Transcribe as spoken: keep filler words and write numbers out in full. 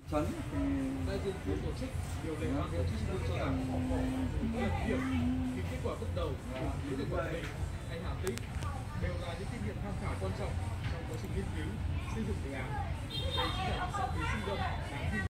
Chuẩn thì đại diện của tổ chức điều lệ ban tổ chức luôn cho rằng mỗi lần điểm thì kết quả bước đầu của được Quảng Bình hay Hà Tĩnh đều là những kinh nghiệm tham khảo quan trọng trong quá trình nghiên cứu xây dựng đề án. Đây chính là những sáng kiến sinh động đáng ghi